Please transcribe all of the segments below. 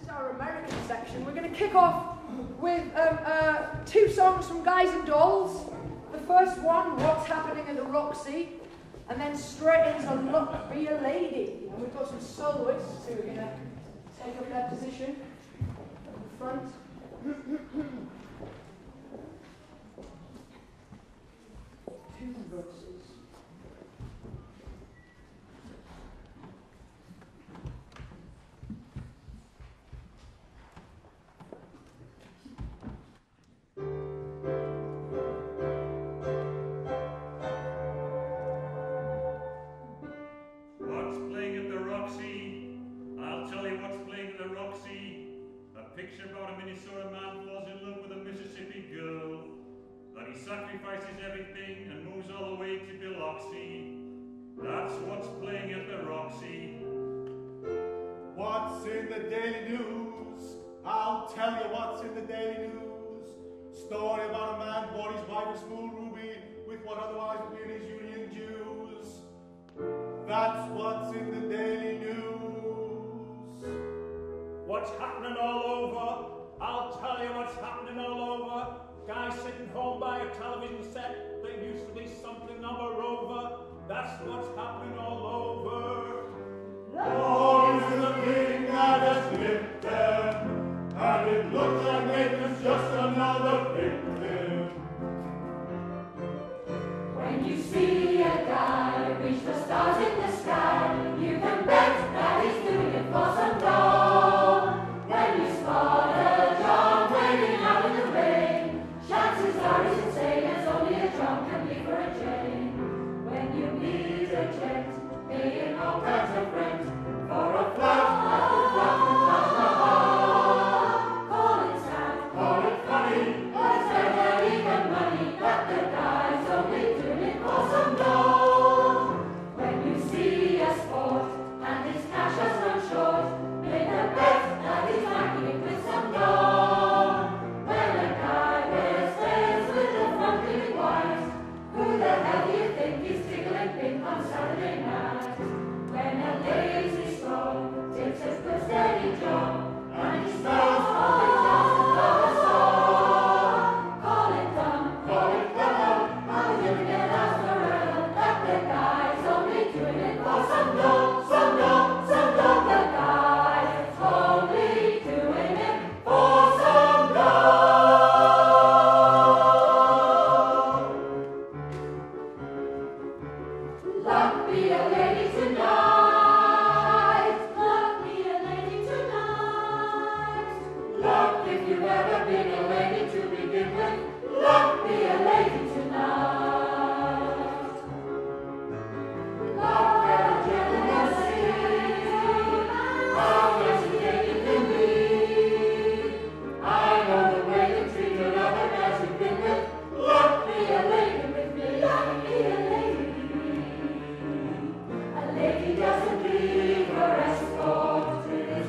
our American section. We're going to kick off with two songs from Guys and Dolls. The first one, What's Happening at the Roxy, and then straight into Look, Be a Lady. And we've got some soloists who are going to take up their position at the front. Two verses. Picture about a Minnesota man falls in love with a Mississippi girl, that he sacrifices everything and moves all the way to Biloxi. That's what's playing at the Roxy. What's in the Daily News? I'll tell you what's in the Daily News. Story about a man bought his wife a small ruby with what otherwise would be his union dues. That's what's in the Daily News. What's happening all over? I'll tell you what's happening all over. Guy sitting home by a television set that used to be something of a rover. That's what's happening all over. Lord is the thing that has lived there, and it looks like Nathan's just another victim. When you see a guy reach the stars in the sky, you can bet that he's doing it for some gold. When you spot a John waiting out in the rain, chances are he's insane as only a John can be for a Jane. When you meet a gent, paying all kinds of rent for a flat that will rock and touch the heart, call it sad, call it funny, but it's better even money that the guy's only doing it for some gold. When you see a sport and his cash has run short, make a bet that he's backing it with some gold. When a guy wears stays with the front giving white, who the hell do you think is tickling pink on Saturday night? When a lazy stroll takes his good steady job, and he smells all his house and love a song, call it dumb, how he's gonna get out forever, that the guy's only doing it for some gold, some gold, some gold. The guy's only doing it for some gold. Luck be a lady tonight. Luck be a lady tonight. Luck if you've ever been a lady to begin with. Luck be a lady tonight. Luck where a gentleman sings, how hesitating can be. I know the way to treat another guy you've been with. Luck be a lady with me. Luck be a lady. A lady doesn't leave her escort till it's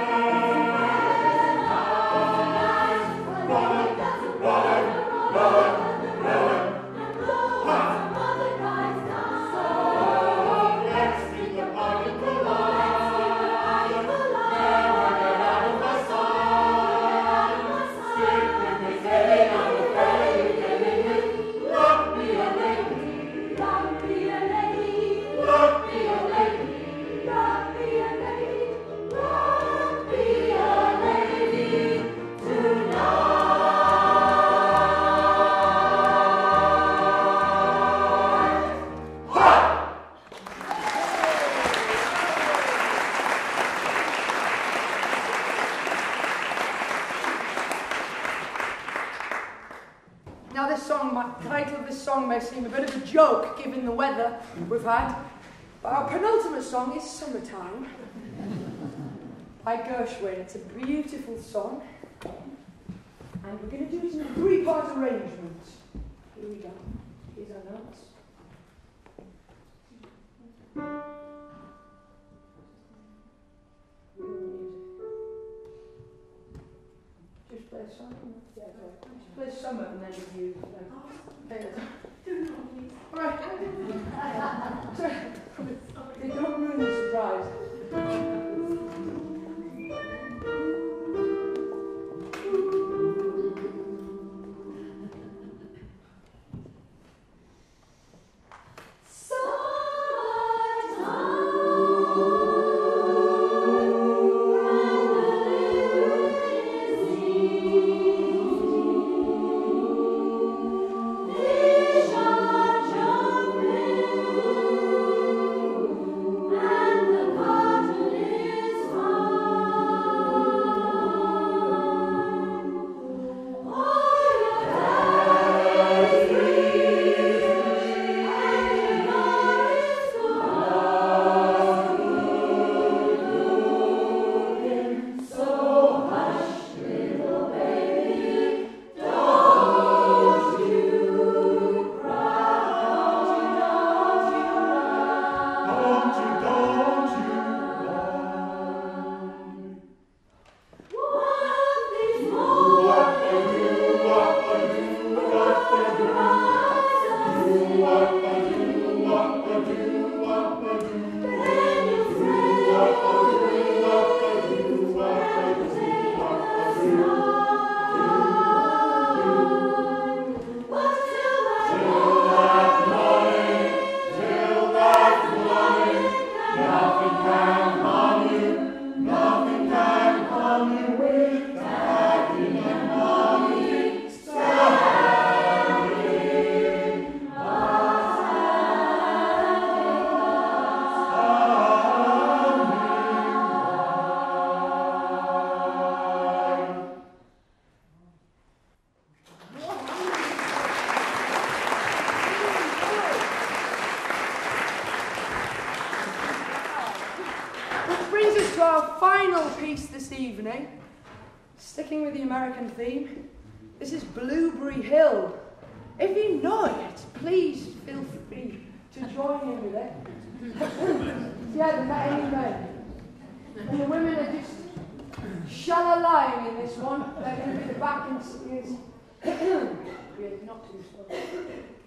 Now this song, the title of this song may seem a bit of a joke given the weather we've had, but our penultimate song is Summertime by Gershwin. It's a beautiful song, and we're going to do it in a three-part arrangement. Here we go. Here's our notes. Just play a song. Yeah, just play summer and then you play it. Alright. Sorry. They don't ruin the surprise. piece this evening, sticking with the American theme. This is Blueberry Hill. If you know it, please feel free to join in with it. Yeah, the men and men. And the women are just shall-a-lying in this one. They're going to be the backing singers. Yeah, not too slow.